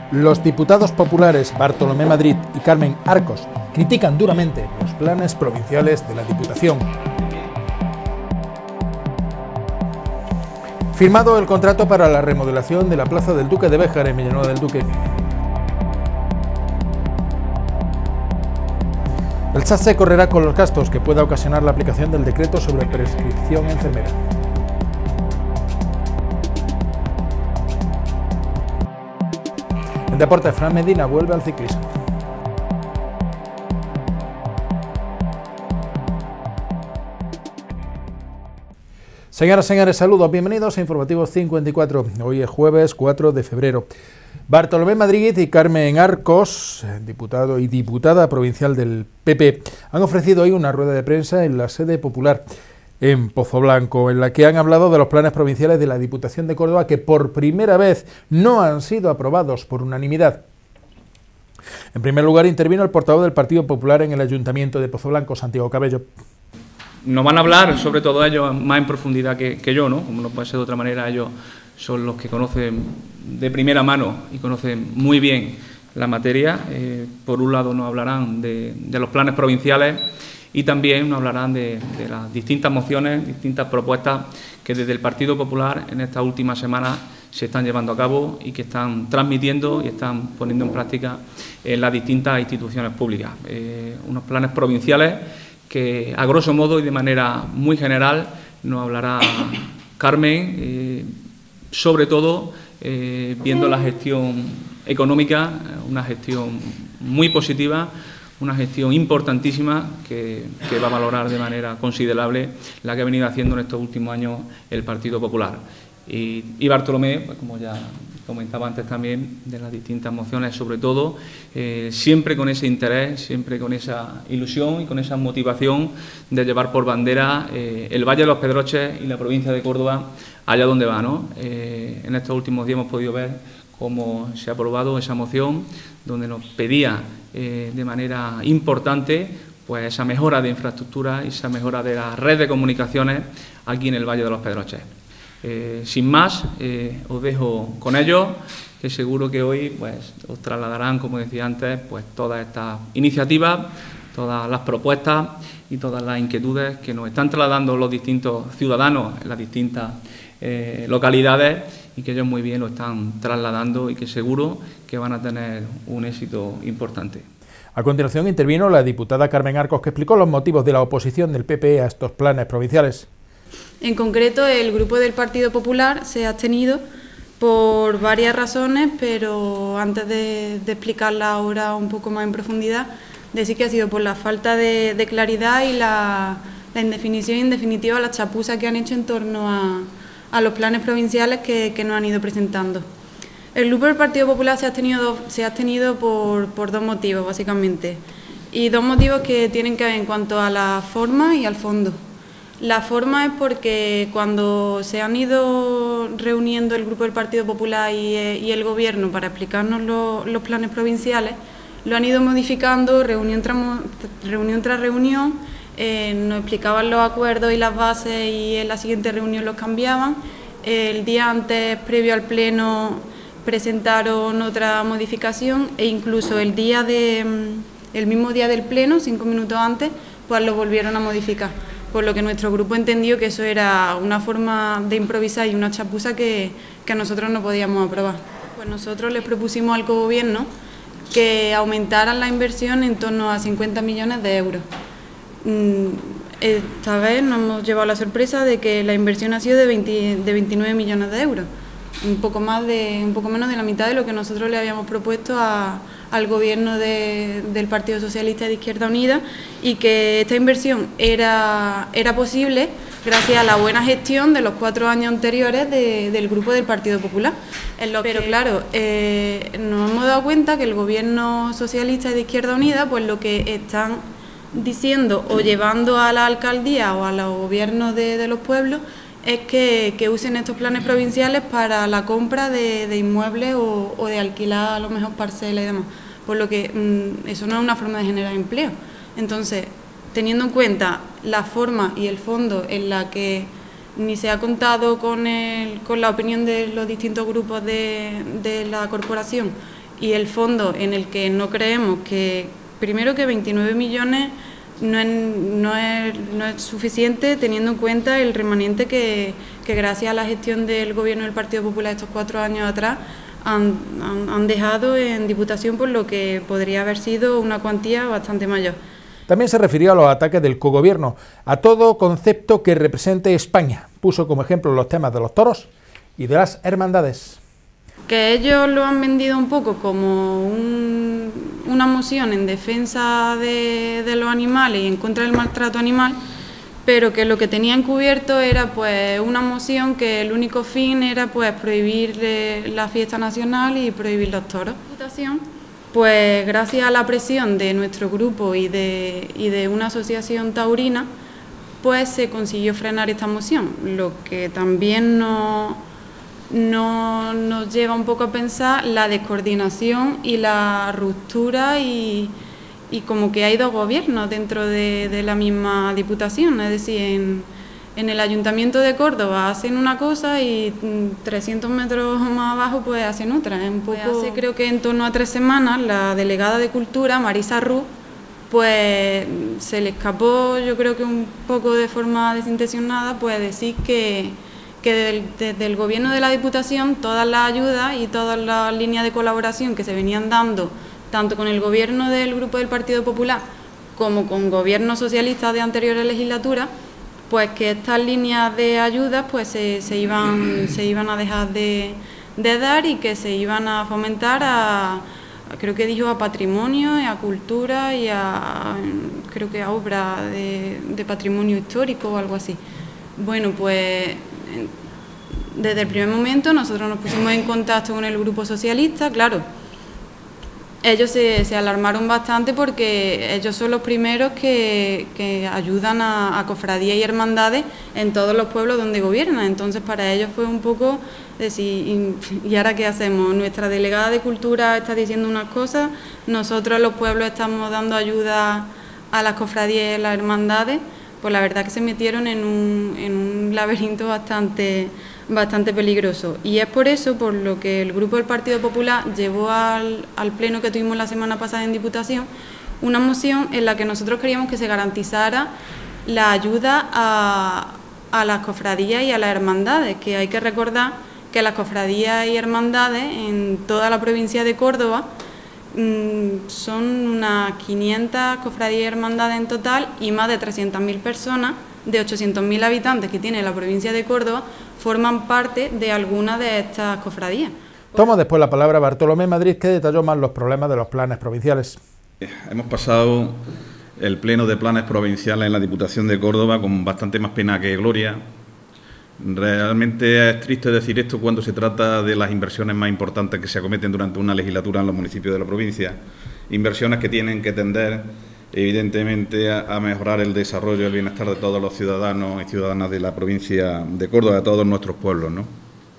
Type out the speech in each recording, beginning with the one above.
Los diputados populares Bartolomé Madrid y Carmen Arcos critican duramente los planes provinciales de la Diputación. Firmado el contrato para la remodelación de la Plaza del Duque de Béjar en Villanueva del Duque. El SATSE correrá con los gastos que pueda ocasionar la aplicación del decreto sobre prescripción enfermera. En deporte, Fran Medina vuelve al ciclismo. Señoras y señores, saludos, bienvenidos a Informativos 54. Hoy es jueves 4 de febrero. Bartolomé Madrid y Carmen Arcos, diputado y diputada provincial del PP, han ofrecido hoy una rueda de prensa en la sede popular en Pozoblanco, en la que han hablado de los planes provinciales de la Diputación de Córdoba que por primera vez no han sido aprobados por unanimidad. En primer lugar intervino el portavoz del Partido Popular en el Ayuntamiento de Pozoblanco, Santiago Cabello. Nos van a hablar, sobre todo ellos, más en profundidad que yo, ¿no? Como no puede ser de otra manera, ellos son los que conocen de primera mano y conocen muy bien la materia. Por un lado nos hablarán de los planes provinciales y también nos hablarán de las distintas mociones, distintas propuestas que desde el Partido Popular en estas últimas semanas se están llevando a cabo y que están transmitiendo y están poniendo en práctica en las distintas instituciones públicas. Unos planes provinciales que, a grosso modo y de manera muy general, nos hablará Carmen, sobre todo viendo la gestión económica, una gestión muy positiva, una gestión importantísima que va a valorar de manera considerable la que ha venido haciendo en estos últimos años el Partido Popular. Y Bartolomé, pues como ya comentaba antes también, de las distintas mociones, sobre todo, siempre con ese interés, siempre con esa ilusión y con esa motivación de llevar por bandera el Valle de los Pedroches y la provincia de Córdoba allá donde va, ¿no? En estos últimos días hemos podido ver cómo se ha aprobado esa moción, donde nos pedía de manera importante pues esa mejora de infraestructura y esa mejora de la red de comunicaciones aquí en el Valle de los Pedroches. Sin más, os dejo con ellos, que seguro que hoy pues os trasladarán, como decía antes, pues todas estas iniciativas, todas las propuestas y todas las inquietudes que nos están trasladando los distintos ciudadanos en las distintas localidades y que ellos muy bien lo están trasladando y que seguro que van a tener un éxito importante. A continuación intervino la diputada Carmen Arcos, que explicó los motivos de la oposición del PP a estos planes provinciales. En concreto, el grupo del Partido Popular se ha abstenido por varias razones, pero antes de explicarla ahora un poco más en profundidad, decir que ha sido por la falta de claridad y la indefinición y, en definitiva, la chapuza que han hecho en torno a los planes provinciales que nos han ido presentando. El grupo del Partido Popular se ha abstenido por dos motivos, básicamente, y dos motivos que tienen que ver en cuanto a la forma y al fondo. La forma es porque cuando se han ido reuniendo el grupo del Partido Popular y el Gobierno para explicarnos los planes provinciales, lo han ido modificando reunión tras reunión, nos explicaban los acuerdos y las bases y en la siguiente reunión los cambiaban. El día antes, previo al Pleno, presentaron otra modificación e incluso el mismo día del Pleno, 5 minutos antes, pues lo volvieron a modificar. Por lo que nuestro grupo entendió que eso era una forma de improvisar y una chapuza que nosotros no podíamos aprobar. Pues nosotros les propusimos al Gobierno que aumentaran la inversión en torno a 50 millones de euros. Esta vez nos hemos llevado la sorpresa de que la inversión ha sido de 29 millones de euros, un poco menos de la mitad de lo que nosotros le habíamos propuesto al Gobierno del Partido Socialista de Izquierda Unida, y que esta inversión era posible gracias a la buena gestión de los 4 años anteriores del grupo del Partido Popular. Pero claro, nos hemos dado cuenta que el Gobierno Socialista de Izquierda Unida, pues lo que están diciendo o llevando a la alcaldía o a los gobiernos de los pueblos es que usen estos planes provinciales para la compra de inmuebles o de alquilar a lo mejor parcelas y demás, por lo que eso no es una forma de generar empleo. Entonces, teniendo en cuenta la forma y el fondo en la que ni se ha contado con la opinión de los distintos grupos de la corporación, y el fondo en el que no creemos que, primero que 29 millones no es suficiente teniendo en cuenta el remanente que gracias a la gestión del Gobierno del Partido Popular estos 4 años atrás han dejado en Diputación, por lo que podría haber sido una cuantía bastante mayor. También se refirió a los ataques del cogobierno, a todo concepto que represente España. Puso como ejemplo los temas de los toros y de las hermandades. Que ellos lo han vendido un poco como una moción en defensa de los animales y en contra del maltrato animal, pero que lo que tenía encubierto era pues una moción que el único fin era pues prohibir la fiesta nacional y prohibir los toros. Pues gracias a la presión de nuestro grupo y de una asociación taurina, pues se consiguió frenar esta moción, lo que también nos lleva un poco a pensar la descoordinación y la ruptura y como que hay dos gobiernos dentro de la misma Diputación, es decir, en el Ayuntamiento de Córdoba hacen una cosa y 300 metros más abajo pues hacen otra. Hace creo que en torno a 3 semanas la delegada de Cultura, Marisa Ruz, pues se le escapó, yo creo que un poco de forma desintencionada, pues decir que desde el Gobierno de la Diputación todas las ayudas y todas las líneas de colaboración que se venían dando, tanto con el Gobierno del Grupo del Partido Popular como con gobiernos socialistas de anteriores legislaturas, pues que estas líneas de ayudas pues se iban a dejar de dar y que se iban a fomentar creo que dijo a patrimonio, a cultura y creo que a obras de patrimonio histórico o algo así. Bueno, pues desde el primer momento nosotros nos pusimos en contacto con el Grupo Socialista, claro. Ellos se alarmaron bastante porque ellos son los primeros que ayudan a cofradías y hermandades en todos los pueblos donde gobiernan. Entonces para ellos fue un poco decir, ¿y ahora qué hacemos? Nuestra delegada de Cultura está diciendo unas cosas, nosotros los pueblos estamos dando ayuda a las cofradías y a las hermandades. Pues la verdad que se metieron en un laberinto bastante peligroso. Y es por eso por lo que el Grupo del Partido Popular llevó al pleno que tuvimos la semana pasada en Diputación una moción en la que nosotros queríamos que se garantizara la ayuda a las cofradías y a las hermandades, que hay que recordar que las cofradías y hermandades en toda la provincia de Córdoba son unas 500 cofradías y hermandades en total y más de 300.000 personas de 800.000 habitantes que tiene la provincia de Córdoba forman parte de alguna de estas cofradías. Toma después la palabra Bartolomé Madrid, que detalló más los problemas de los planes provinciales. Hemos pasado el pleno de planes provinciales en la Diputación de Córdoba con bastante más pena que gloria. Realmente es triste decir esto cuando se trata de las inversiones más importantes que se acometen durante una legislatura en los municipios de la provincia. Inversiones que tienen que tender, evidentemente, a mejorar el desarrollo y el bienestar de todos los ciudadanos y ciudadanas de la provincia de Córdoba, de todos nuestros pueblos, ¿no?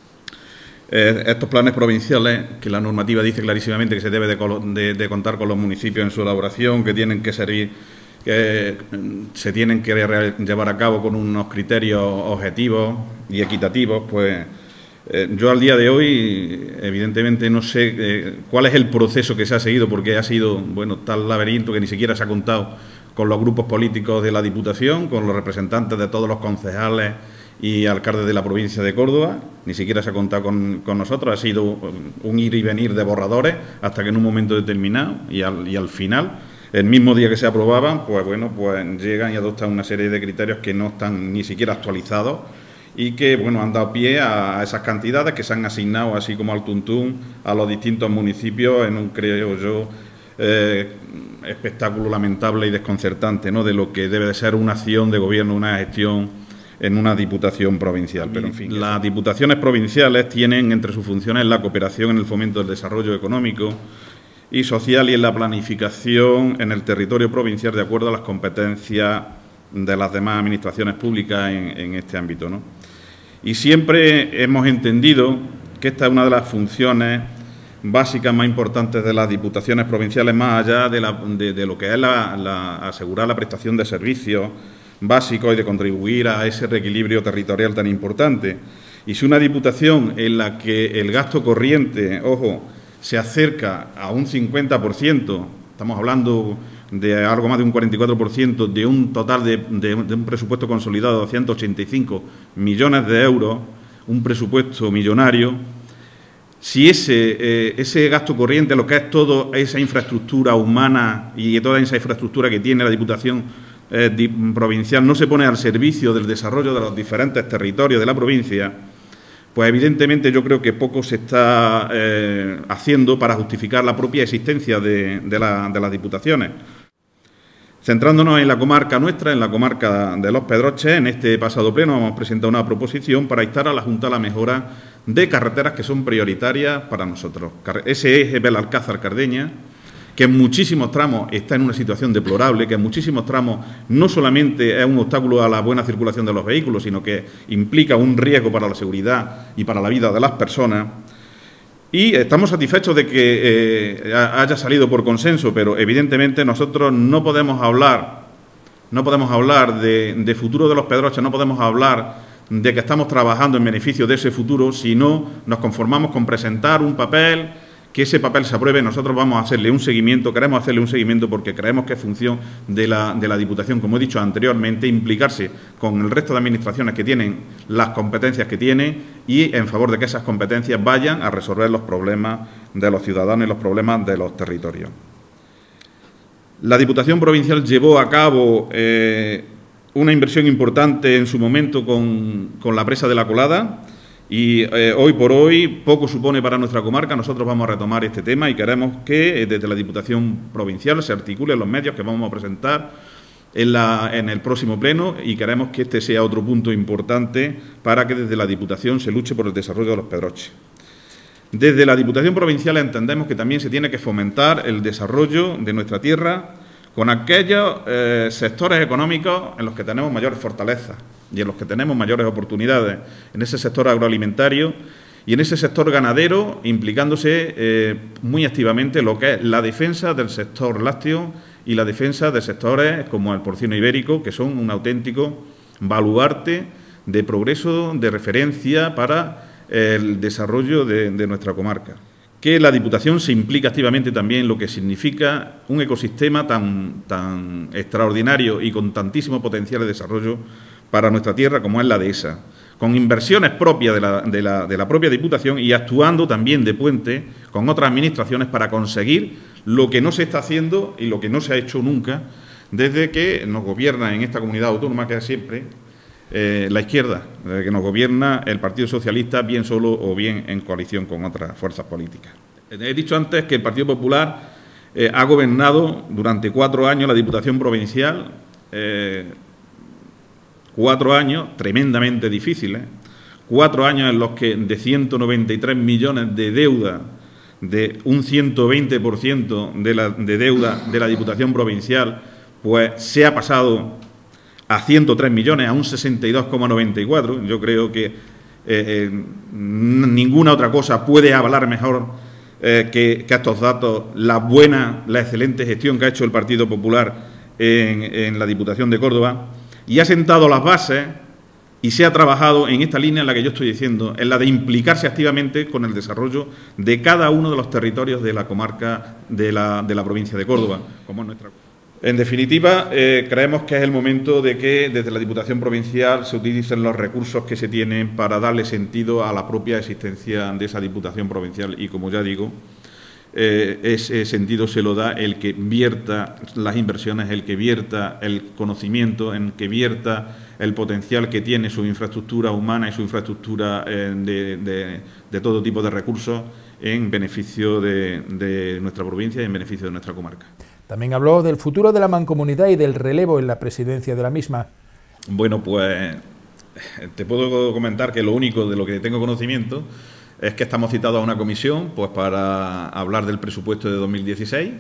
Estos planes provinciales, que la normativa dice clarísimamente que se debe de contar con los municipios en su elaboración, que tienen que servir, que se tienen que llevar a cabo con unos criterios objetivos y equitativos, pues yo al día de hoy, evidentemente, no sé cuál es el proceso que se ha seguido, porque ha sido, bueno, tal laberinto que ni siquiera se ha contado con los grupos políticos de la Diputación, con los representantes de todos los concejales y alcaldes de la provincia de Córdoba, ni siquiera se ha contado con nosotros, ha sido un ir y venir de borradores hasta que en un momento determinado y al final, el mismo día que se aprobaban, pues bueno, pues llegan y adoptan una serie de criterios que no están ni siquiera actualizados y que, bueno, han dado pie a esas cantidades que se han asignado, así como al tuntún, a los distintos municipios en un, creo yo, espectáculo lamentable y desconcertante, ¿no?, de lo que debe de ser una acción de gobierno, una gestión en una diputación provincial. Pero, en fin, las diputaciones provinciales tienen entre sus funciones la cooperación en el fomento del desarrollo económico y social y en la planificación en el territorio provincial de acuerdo a las competencias de las demás administraciones públicas en este ámbito, ¿no? Y siempre hemos entendido que esta es una de las funciones básicas más importantes de las diputaciones provinciales, más allá de lo que es asegurar la prestación de servicios básicos y de contribuir a ese reequilibrio territorial tan importante. Y si una diputación en la que el gasto corriente, ojo, se acerca a un 50%, estamos hablando de algo más de un 44%, de un total de un presupuesto consolidado de 285 millones de euros, un presupuesto millonario. Si ese gasto corriente, lo que es toda esa infraestructura humana y toda esa infraestructura que tiene la Diputación provincial, no se pone al servicio del desarrollo de los diferentes territorios de la provincia, pues evidentemente yo creo que poco se está haciendo para justificar la propia existencia de las diputaciones. Centrándonos en la comarca nuestra, en la comarca de Los Pedroches, en este pasado pleno hemos presentado una proposición para instar a la Junta a la mejora de carreteras que son prioritarias para nosotros. Ese es Belalcázar-Cardeña, que en muchísimos tramos está en una situación deplorable, que en muchísimos tramos no solamente es un obstáculo a la buena circulación de los vehículos, sino que implica un riesgo para la seguridad y para la vida de las personas. Y estamos satisfechos de que haya salido por consenso, pero evidentemente nosotros no podemos hablar de futuro de Los Pedroches, no podemos hablar de que estamos trabajando en beneficio de ese futuro si no nos conformamos con presentar un papel, que ese papel se apruebe. Nosotros vamos a hacerle un seguimiento, queremos hacerle un seguimiento porque creemos que es función de la Diputación, como he dicho anteriormente, implicarse con el resto de administraciones que tienen las competencias que tienen y en favor de que esas competencias vayan a resolver los problemas de los ciudadanos y los problemas de los territorios. La Diputación Provincial llevó a cabo una inversión importante en su momento con la presa de la Colada. Y hoy por hoy poco supone para nuestra comarca. Nosotros vamos a retomar este tema y queremos que desde la Diputación Provincial se articulen los medios que vamos a presentar en el próximo pleno y queremos que este sea otro punto importante para que desde la Diputación se luche por el desarrollo de Los Pedroches. Desde la Diputación Provincial entendemos que también se tiene que fomentar el desarrollo de nuestra tierra con aquellos sectores económicos en los que tenemos mayores fortalezas y en los que tenemos mayores oportunidades, en ese sector agroalimentario y en ese sector ganadero, implicándose muy activamente lo que es la defensa del sector lácteo y la defensa de sectores como el porcino ibérico, que son un auténtico baluarte de progreso, de referencia para el desarrollo de nuestra comarca. Que la Diputación se implica activamente también en lo que significa un ecosistema tan extraordinario y con tantísimo potencial de desarrollo para nuestra tierra como es la dehesa, con inversiones propias de la propia Diputación y actuando también de puente con otras administraciones para conseguir lo que no se está haciendo y lo que no se ha hecho nunca desde que nos gobierna en esta comunidad autónoma, que es siempre la izquierda, desde que nos gobierna el Partido Socialista, bien solo o bien en coalición con otras fuerzas políticas. He dicho antes que el Partido Popular ha gobernado durante 4 años la Diputación Provincial, 4 años tremendamente difíciles, 4 años en los que de 193 millones de deuda, de un 120% de deuda de la Diputación Provincial, pues se ha pasado a 103 millones, a un 62,94. Yo creo que ninguna otra cosa puede avalar mejor que estos datos la excelente gestión que ha hecho el Partido Popular en la Diputación de Córdoba, y ha sentado las bases y se ha trabajado en esta línea en la que yo estoy diciendo, en la de implicarse activamente con el desarrollo de cada uno de los territorios de la comarca de la provincia de Córdoba, como es nuestra. En definitiva, creemos que es el momento de que desde la Diputación Provincial se utilicen los recursos que se tienen para darle sentido a la propia existencia de esa Diputación Provincial y, como ya digo, ese sentido se lo da el que vierta las inversiones, el que vierta el conocimiento, el que vierta el potencial que tiene su infraestructura humana y su infraestructura de todo tipo de recursos en beneficio de nuestra provincia y en beneficio de nuestra comarca. También habló del futuro de la mancomunidad y del relevo en la presidencia de la misma. Bueno, pues te puedo comentar que lo único de lo que tengo conocimiento es que estamos citados a una comisión pues para hablar del presupuesto de 2016.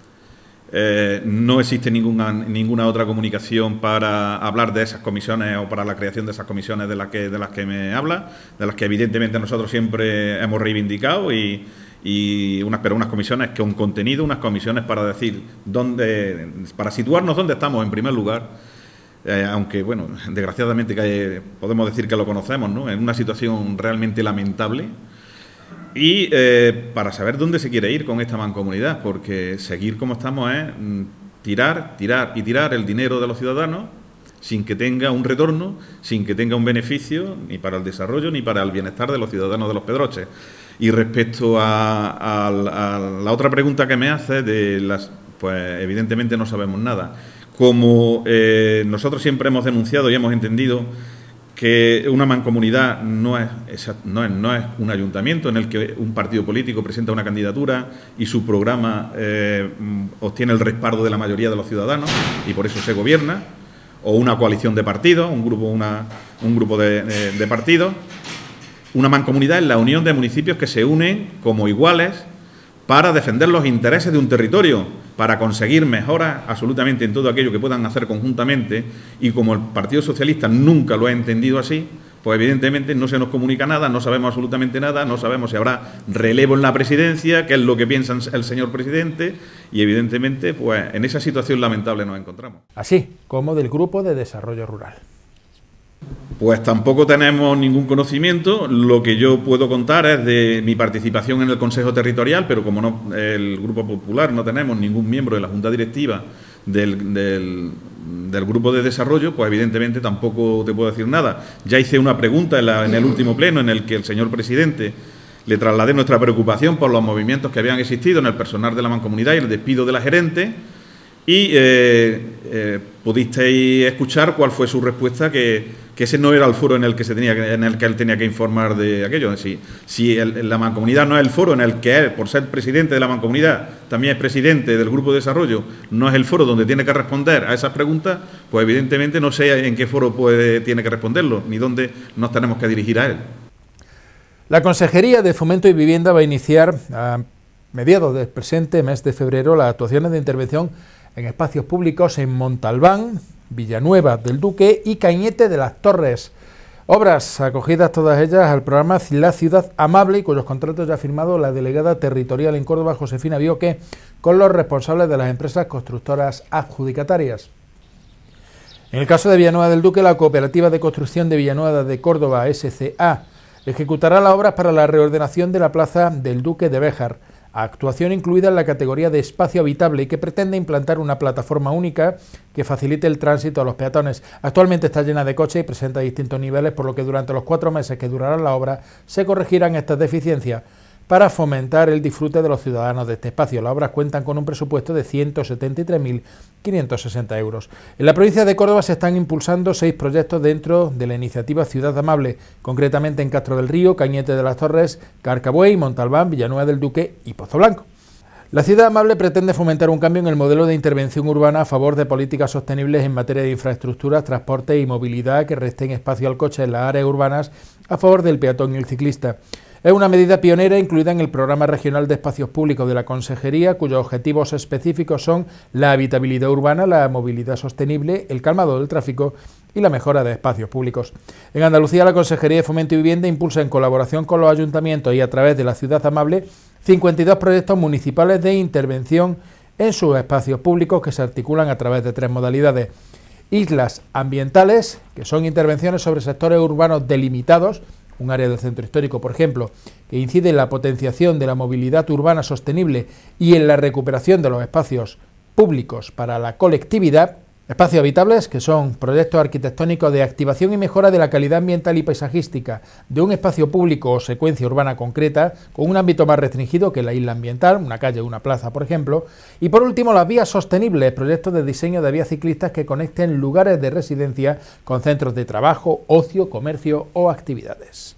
No existe ninguna otra comunicación para hablar de esas comisiones o para la creación de esas comisiones de las que me habla, de las que evidentemente nosotros siempre hemos reivindicado pero unas comisiones con contenido, unas comisiones para decir para situarnos dónde estamos en primer lugar, aunque bueno, desgraciadamente podemos decir que lo conocemos, ¿no? En una situación realmente lamentable. y para saber dónde se quiere ir con esta mancomunidad, porque seguir como estamos es tirar el dinero de los ciudadanos sin que tenga un retorno, sin que tenga un beneficio ni para el desarrollo ni para el bienestar de los ciudadanos de Los Pedroches. Y respecto a la otra pregunta que me hace, pues evidentemente no sabemos nada. Como nosotros siempre hemos denunciado y hemos entendido que una mancomunidad no es un ayuntamiento en el que un partido político presenta una candidatura y su programa obtiene el respaldo de la mayoría de los ciudadanos y por eso se gobierna, o una coalición de partidos, un grupo de partidos. Una mancomunidad es la unión de municipios que se unen como iguales para defender los intereses de un territorio, para conseguir mejoras absolutamente en todo aquello que puedan hacer conjuntamente, y como el Partido Socialista nunca lo ha entendido así, pues evidentemente no se nos comunica nada, no sabemos absolutamente nada, no sabemos si habrá relevo en la presidencia, qué es lo que piensa el señor presidente, y evidentemente pues en esa situación lamentable nos encontramos. Así como del Grupo de Desarrollo Rural. Pues tampoco tenemos ningún conocimiento. Lo que yo puedo contar es de mi participación en el Consejo Territorial, pero como el Grupo Popular no tenemos ningún miembro de la Junta Directiva del Grupo de Desarrollo, pues evidentemente tampoco te puedo decir nada. Ya hice una pregunta en el último pleno en el que el señor presidente le trasladé nuestra preocupación por los movimientos que habían existido en el personal de la mancomunidad y el despido de la gerente, y pudisteis escuchar cuál fue su respuesta, que ese no era el foro en el que él tenía que informar de aquello. Si la mancomunidad no es el foro en el que él, por ser presidente de la mancomunidad, también es presidente del Grupo de Desarrollo, no es el foro donde tiene que responder a esas preguntas, pues evidentemente no sé en qué foro tiene que responderlo, ni dónde nos tenemos que dirigir a él. La Consejería de Fomento y Vivienda va a iniciar a mediados del presente mes de febrero las actuaciones de intervención en espacios públicos en Montalbán, Villanueva del Duque y Cañete de las Torres. Obras acogidas todas ellas al programa La Ciudad Amable, y cuyos contratos ya ha firmado la delegada territorial en Córdoba, Josefina Bioque, con los responsables de las empresas constructoras adjudicatarias. En el caso de Villanueva del Duque, la Cooperativa de Construcción de Villanueva de Córdoba, SCA, ejecutará las obras para la reordenación de la Plaza del Duque de Béjar, actuación incluida en la categoría de espacio habitable y que pretende implantar una plataforma única que facilite el tránsito a los peatones. Actualmente está llena de coches y presenta distintos niveles, por lo que durante los 4 meses que durará la obra se corregirán estas deficiencias para fomentar el disfrute de los ciudadanos de este espacio. Las obras cuentan con un presupuesto de 173.560 euros. En la provincia de Córdoba se están impulsando 6 proyectos dentro de la iniciativa Ciudad Amable, concretamente en Castro del Río, Cañete de las Torres, Carcabuey, Montalbán, Villanueva del Duque y Pozo Blanco. La Ciudad Amable pretende fomentar un cambio en el modelo de intervención urbana a favor de políticas sostenibles en materia de infraestructuras, transporte y movilidad que resten espacio al coche en las áreas urbanas a favor del peatón y el ciclista. Es una medida pionera incluida en el Programa Regional de Espacios Públicos de la Consejería, cuyos objetivos específicos son la habitabilidad urbana, la movilidad sostenible, el calmado del tráfico y la mejora de espacios públicos. En Andalucía, la Consejería de Fomento y Vivienda impulsa en colaboración con los ayuntamientos y a través de la Ciudad Amable 52 proyectos municipales de intervención en sus espacios públicos que se articulan a través de 3 modalidades. Islas ambientales, que son intervenciones sobre sectores urbanos delimitados, un área del centro histórico, por ejemplo, que incide en la potenciación de la movilidad urbana sostenible y en la recuperación de los espacios públicos para la colectividad. Espacios habitables, que son proyectos arquitectónicos de activación y mejora de la calidad ambiental y paisajística de un espacio público o secuencia urbana concreta, con un ámbito más restringido que la isla ambiental, una calle o una plaza, por ejemplo. Y por último, las vías sostenibles, proyectos de diseño de vías ciclistas que conecten lugares de residencia con centros de trabajo, ocio, comercio o actividades.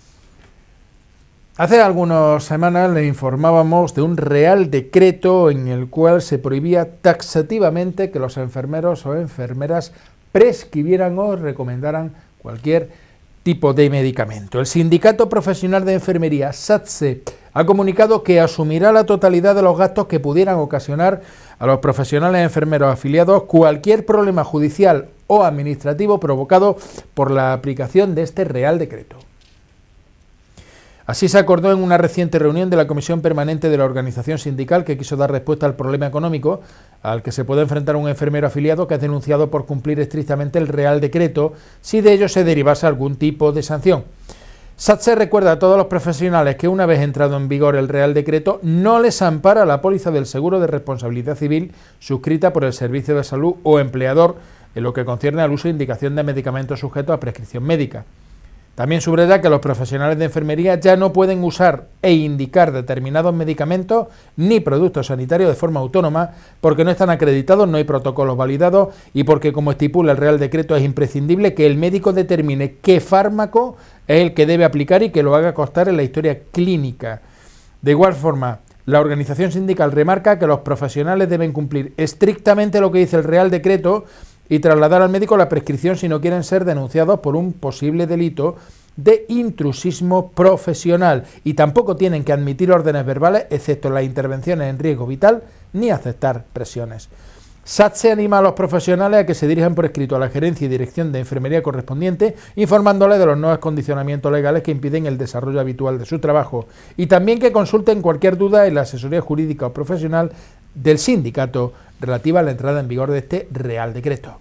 Hace algunas semanas le informábamos de un real decreto en el cual se prohibía taxativamente que los enfermeros o enfermeras prescribieran o recomendaran cualquier tipo de medicamento. El Sindicato Profesional de Enfermería, SATSE, ha comunicado que asumirá la totalidad de los gastos que pudieran ocasionar a los profesionales enfermeros afiliados cualquier problema judicial o administrativo provocado por la aplicación de este real decreto. Así se acordó en una reciente reunión de la Comisión Permanente de la Organización Sindical, que quiso dar respuesta al problema económico al que se puede enfrentar un enfermero afiliado que es denunciado por cumplir estrictamente el Real Decreto si de ello se derivase algún tipo de sanción. SATSE recuerda a todos los profesionales que una vez entrado en vigor el Real Decreto no les ampara la póliza del seguro de responsabilidad civil suscrita por el Servicio de Salud o empleador en lo que concierne al uso e indicación de medicamentos sujetos a prescripción médica. También subraya que los profesionales de enfermería ya no pueden usar e indicar determinados medicamentos ni productos sanitarios de forma autónoma porque no están acreditados, no hay protocolos validados y porque, como estipula el Real Decreto, es imprescindible que el médico determine qué fármaco es el que debe aplicar y que lo haga constar en la historia clínica. De igual forma, la organización sindical remarca que los profesionales deben cumplir estrictamente lo que dice el Real Decreto y trasladar al médico la prescripción si no quieren ser denunciados por un posible delito de intrusismo profesional y tampoco tienen que admitir órdenes verbales excepto las intervenciones en riesgo vital ni aceptar presiones. SATSE anima a los profesionales a que se dirijan por escrito a la gerencia y dirección de enfermería correspondiente informándoles de los nuevos condicionamientos legales que impiden el desarrollo habitual de su trabajo y también que consulten cualquier duda en la asesoría jurídica o profesional del sindicato relativa a la entrada en vigor de este Real Decreto.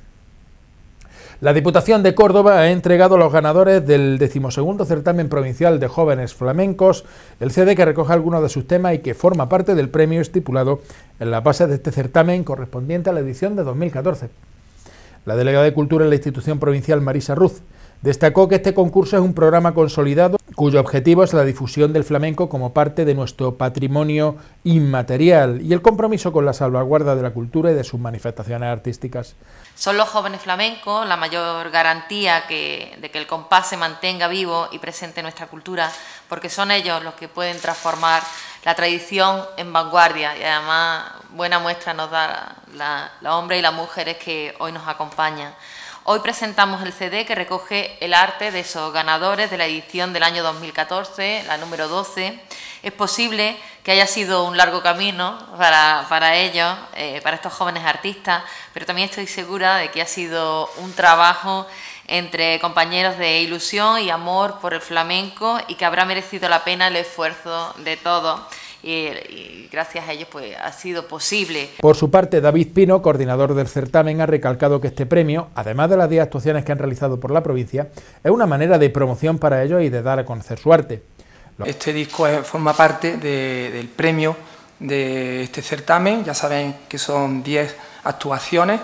La Diputación de Córdoba ha entregado a los ganadores del 12º certamen provincial de jóvenes flamencos el CD que recoge algunos de sus temas y que forma parte del premio estipulado en la base de este certamen correspondiente a la edición de 2014. La delegada de Cultura en la institución provincial, Marisa Ruz, destacó que este concurso es un programa consolidado cuyo objetivo es la difusión del flamenco como parte de nuestro patrimonio inmaterial y el compromiso con la salvaguarda de la cultura y de sus manifestaciones artísticas. Son los jóvenes flamencos la mayor garantía de que el compás se mantenga vivo y presente en nuestra cultura, porque son ellos los que pueden transformar la tradición en vanguardia y además buena muestra nos da los hombres y las mujeres que hoy nos acompañan. Hoy presentamos el CD que recoge el arte de esos ganadores de la edición del año 2014, la número 12. Es posible que haya sido un largo camino para ellos, para estos jóvenes artistas, pero también estoy segura de que ha sido un trabajo entre compañeros de ilusión y amor por el flamenco y que habrá merecido la pena el esfuerzo de todos. Y gracias a ellos pues ha sido posible. Por su parte, David Pino, coordinador del certamen, ha recalcado que este premio, además de las 10 actuaciones que han realizado por la provincia, es una manera de promoción para ellos y de dar a conocer su arte. Este disco forma parte del premio de este certamen. Ya saben que son 10 actuaciones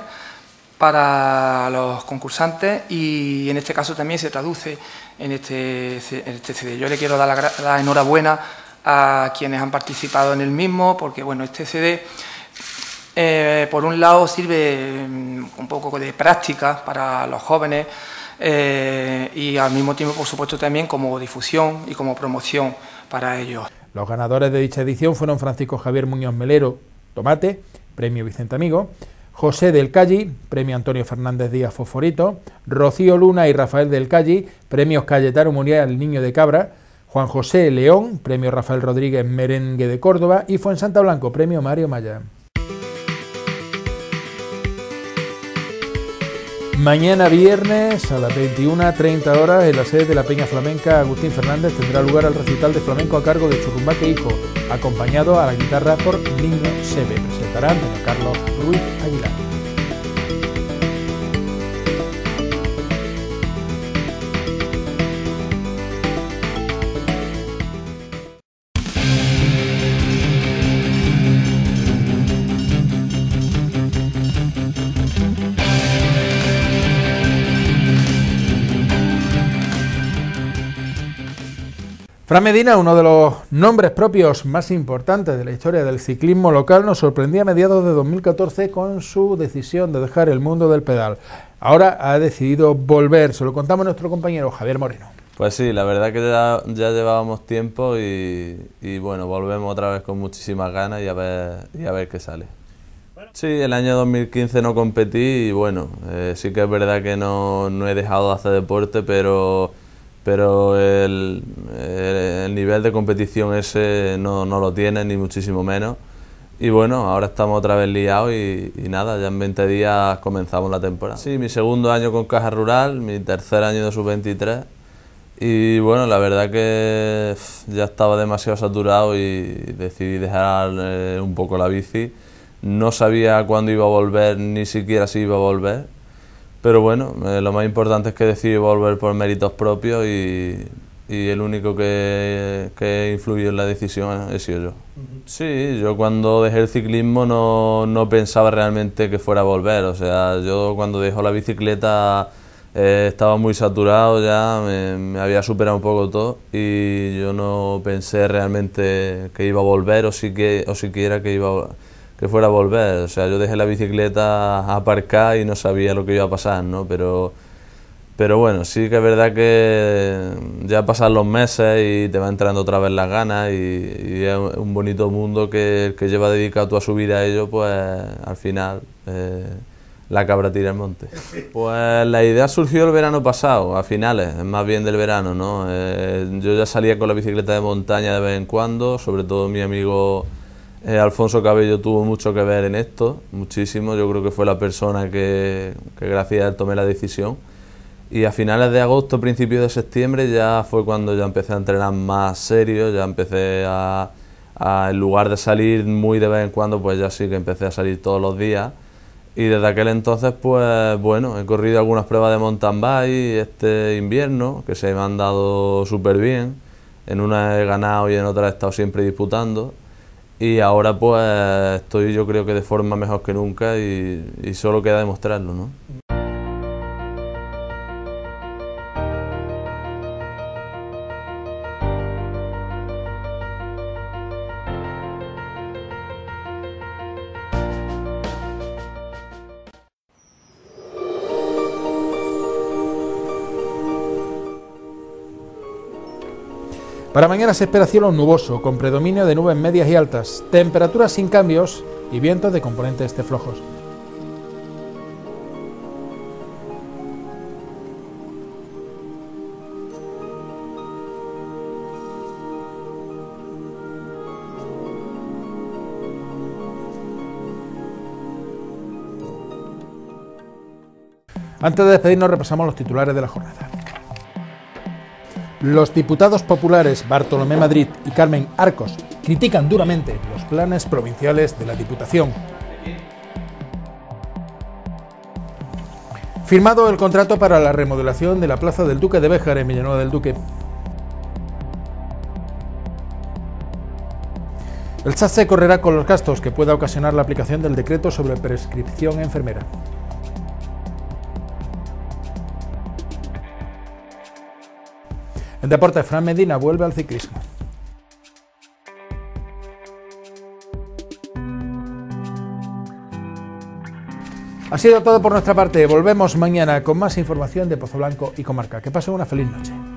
para los concursantes y en este caso también se traduce en este CD. Yo le quiero dar la enhorabuena a quienes han participado en el mismo, porque bueno, este CD por un lado sirve un poco de práctica para los jóvenes y al mismo tiempo, por supuesto, también como difusión y como promoción para ellos. Los ganadores de dicha edición fueron Francisco Javier Muñoz Melero, Tomate, premio Vicente Amigo, José del Calli, premio Antonio Fernández Díaz Fosforito, Rocío Luna y Rafael del Calli, premios Cayetano Muriel El Niño de Cabra, Juan José León, premio Rafael Rodríguez Merengue de Córdoba y Fuensanta Blanco, premio Mario Maya. Mañana viernes a las 21:30 horas en la sede de la Peña Flamenca Agustín Fernández tendrá lugar el recital de flamenco a cargo de Churrumbaque Hijo, acompañado a la guitarra por Niño Sebe. Presentará Antonio Carlos Ruiz Aguilar. Fran Medina, uno de los nombres propios más importantes de la historia del ciclismo local, nos sorprendía a mediados de 2014 con su decisión de dejar el mundo del pedal. Ahora ha decidido volver, se lo contamos a nuestro compañero Javier Moreno. Pues sí, la verdad que ya llevábamos tiempo y bueno, volvemos otra vez con muchísimas ganas y a ver qué sale. Sí, el año 2015 no competí y bueno, sí que es verdad que no he dejado de hacer deporte, pero el nivel de competición ese no lo tiene, ni muchísimo menos. Y bueno, ahora estamos otra vez liados y nada, ya en 20 días comenzamos la temporada. Sí, mi segundo año con Caja Rural, mi tercer año de sub-23. Y bueno, la verdad que ya estaba demasiado saturado y decidí dejar un poco la bici. No sabía cuándo iba a volver, ni siquiera si iba a volver. Pero bueno, lo más importante es que decidí volver por méritos propios y y el único que influyó en la decisión he sido yo. Sí, yo cuando dejé el ciclismo no pensaba realmente que fuera a volver, o sea, yo cuando dejo la bicicleta estaba muy saturado ya, me había superado un poco todo y yo no pensé realmente que iba a volver o siquiera que fuera a volver, o sea, yo dejé la bicicleta aparcada y no sabía lo que iba a pasar, ¿no? Pero bueno, sí que es verdad que ya pasan los meses y te va entrando otra vez las ganas y es un bonito mundo que el que lleva dedicado toda su vida a ello, pues al final la cabra tira el monte. Pues la idea surgió el verano pasado, a finales, más bien del verano, ¿no? Yo ya salía con la bicicleta de montaña de vez en cuando, sobre todo mi amigo Alfonso Cabello tuvo mucho que ver en esto, muchísimo, yo creo que fue la persona que gracias a él tomé la decisión. Y a finales de agosto, principios de septiembre, ya fue cuando ya empecé a entrenar más serio, ya empecé en lugar de salir muy de vez en cuando, pues ya sí que empecé a salir todos los días. Y desde aquel entonces, pues bueno, he corrido algunas pruebas de mountain bike este invierno, que se me han dado súper bien. En una he ganado y en otra he estado siempre disputando. Y ahora pues estoy, yo creo que de forma mejor que nunca y solo queda demostrarlo, ¿no? Para mañana se espera cielo nuboso, con predominio de nubes medias y altas, temperaturas sin cambios y vientos de componentes flojos. Antes de despedirnos repasamos los titulares de la jornada. Los diputados populares Bartolomé Madrid y Carmen Arcos critican duramente los planes provinciales de la Diputación. Firmado el contrato para la remodelación de la Plaza del Duque de Béjar en Villanueva del Duque. El SATSE correrá con los gastos que pueda ocasionar la aplicación del decreto sobre prescripción enfermera. En deportes, Fran Medina vuelve al ciclismo. Ha sido todo por nuestra parte. Volvemos mañana con más información de Pozoblanco y comarca. Que pasen una feliz noche.